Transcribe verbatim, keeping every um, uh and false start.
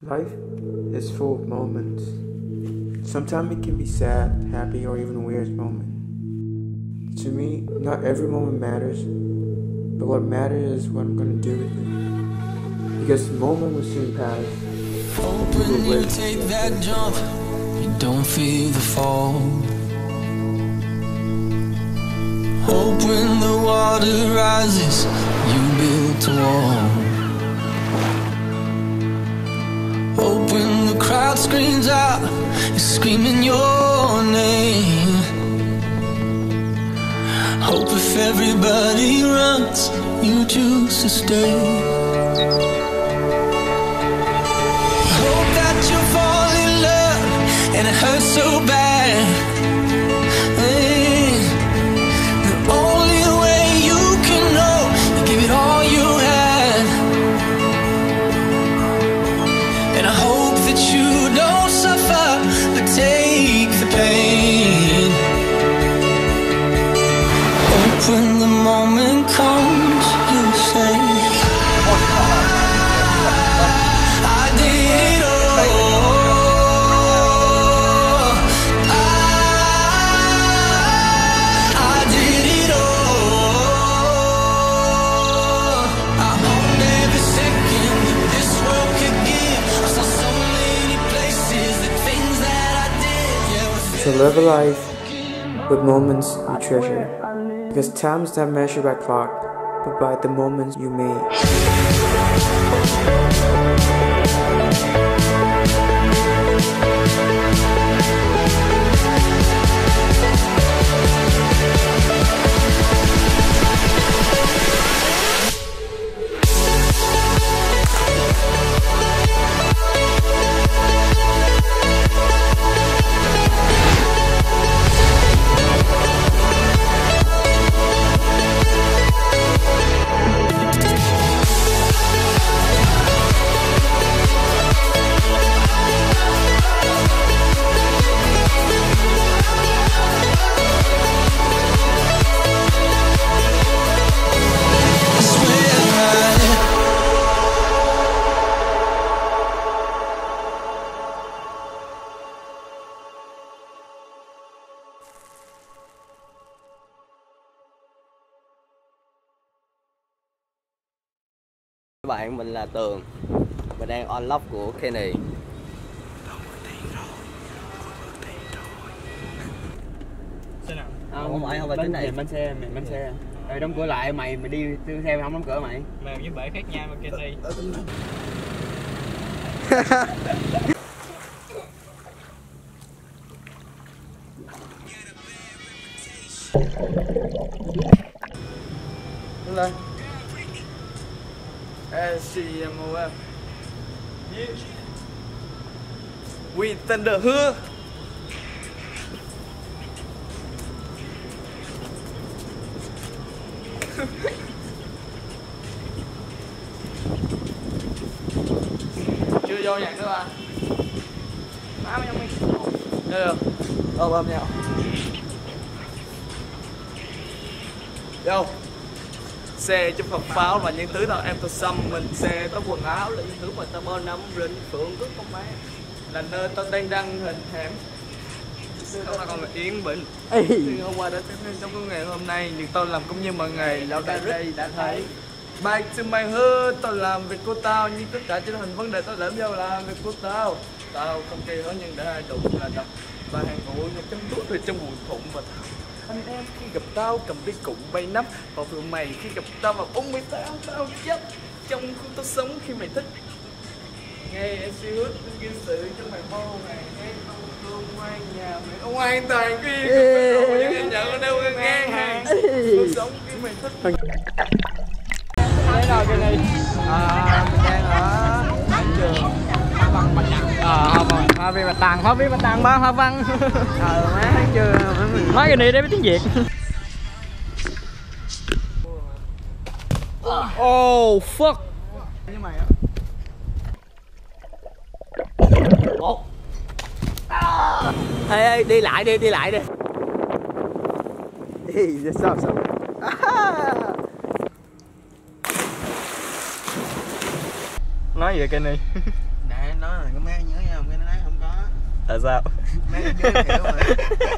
Life is full of moments. Sometimes it can be sad, happy, or even weird moment. To me, not every moment matters, but what matters is what I'm gonna do with it. Because the moment will soon pass. Hope when you take that jump, you don't feel the fall. Hope when the water rises, you build a wall. Hope when the crowd screams out, you're screaming your name. Hope if everybody runs, you choose to stay. Hope that you fall in love and it hurts so bad. Hey, the only way you can know, you give it all you had. And I hope that you don't suffer, but take the pain. Hope when the moment comes, you say, I did it all. I, I did it all. I owned every second that this world could give. I saw so many places, the things that I did. Yeah, So live a life with moments you treasure. Because time is not measured by clock, but by the moments you made. Các bạn, mình là Tường. Mình đang unlock của Kenny. Xe nào? À, không phải, không phải tính này. Bánh xe, mình bánh xe. Rồi đóng cửa lại, mày mày đi tương xe mày không đóng cửa mày. Mèo với bể khác nhau mà Kenny. Đứng lên. S C M O F. We thunder hứa. Chưa vô nhạc nữa à? Má mày không đi. Được được. Ôm ôm nhau. Vô. Xe chụp Phật pháo và những thứ nào em tôi xăm mình. Xe có quần áo là những thứ mà ta bơ nắm rinh phượng cước con bé. Là nơi tôi đang đăng hình hẻm. Không là còn là Yến Bình. Thì hôm qua đã thấy trong cái ngày hôm nay việc tôi làm cũng như mọi ngày. Lão tại đây đã thấy bài xin mày hứa tôi làm việc của tao. Nhưng tất cả trên hình vấn đề tôi làm vô làm việc của tao. Tao không kỳ hết nhưng để ai đụng là đập. Và hàng ngũ những cánh thuốc từ trong buồn thụng và anh em khi gặp tao cầm đi cụm bay nắp. Và vừa mày khi gặp tao vào ung mày tao tao chết trong khu tao sống khi mày thích. Nghe em siêu hút kiên sự cho mày mô này. Nghe không luôn ngoan nhà mày ngoan toàn kia. Nhưng em nhận ở đâu ngang hàng. Tôi sống khi mày thích. Thế nào cái này? À, mình đang ở trường Hoa Văn Bạch Đằng. Ờ, Hoa Văn, Hoa Viên Bạch Đằng, Hoa Viên Bạch Đằng ba Hoa Văn. Ờ, má thấy chưa? Nói cái này để biết tiếng Việt. Oh fuck. Với mày á. Ủa? Ê, ê, đi lại đi, đi lại đi. Ê, sao sao? Nói gì vậy Kenny? Nè, nói là Tại sao? Mấy dưới kiểu mà